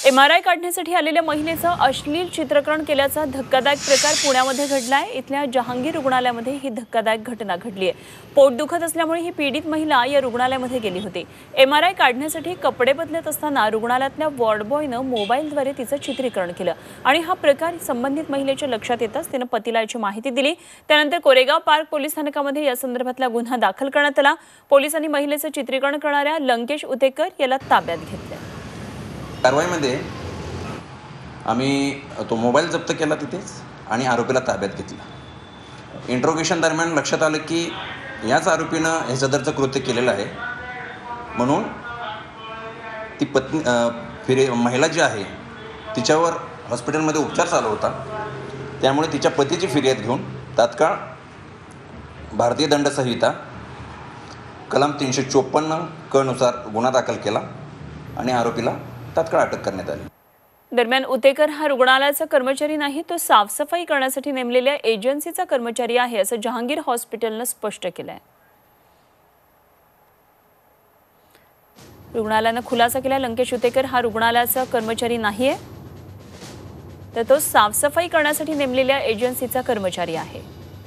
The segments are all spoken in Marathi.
एमआरआय काढण्यासाठी आलेल्या महिलेचं अश्लील चित्रकरण केल्याचा धक्कादायक प्रकार पुण्यामध्ये घडलाय। इथल्या जहांगीर रुग्णालयामध्ये ही धक्कादायक घटना घडली आहे। पोट दुखत असल्यामुळे ही पीडित महिला या रुग्णालयामध्ये गेली होती। एमआरआय काढण्यासाठी कपडे बदलत असताना रुग्णालयातल्या वॉर्डबॉयनं मोबाईलद्वारे तिचं चित्रीकरण केलं आणि हा प्रकार संबंधित महिलेच्या लक्षात येताच तिनं पतीला याची माहिती दिली। त्यानंतर कोरेगाव पार्क पोलीस स्थानकामध्ये या संदर्भातला गुन्हा दाखल करण्यात आला। पोलिसांनी महिलेचं चित्रीकरण करणाऱ्या लंकेश उतेकर याला ताब्यात घेतलं। कारवाईमध्ये आम्ही तो मोबाईल जप्त केला तिथेच आणि आरोपीला ताब्यात घेतला। इंट्रोगेशन दरम्यान लक्षात आलं की याच आरोपीनं हे सदरचं कृत्य केलेलं आहे, म्हणून ती महिला जी आहे तिच्यावर हॉस्पिटलमध्ये उपचार चालू होता, त्यामुळे तिच्या पतीची फिर्याद घेऊन तात्काळ भारतीय दंड संहिता कलम 354 क नुसार गुन्हा दाखल केला आणि आरोपीला तात्काळ अटक करण्यात आली। दरम्यान उतेकर हा रुग्णालयाचा कर्मचारी नाही, तो साफसफाई करण्यासाठी नेमलेल्या एजन्सीचा कर्मचारी आहे असं जहांगीर हॉस्पिटलने स्पष्ट केलंय। रुग्णालयाने खुलासा केला, लंकेश उतेकर हा रुग्णालयाचा कर्मचारी नाहीये, तर तो साफसफाई करण्यासाठी नेमलेल्या एजन्सीचा कर्मचारी आहे।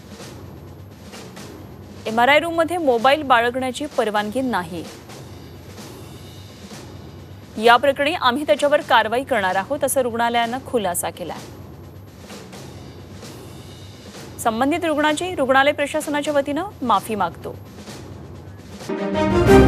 एमआरआय रूम मध्ये मोबाईल बाळगण्याची परवानगी नाही। या प्रकरणी आम्ही त्याच्यावर कारवाई करणार आहोत असं रुग्णालयाने खुलासा केला। संबंधित रुग्णाची रुग्णालय प्रशासनाच्या वतीने माफी मागतो।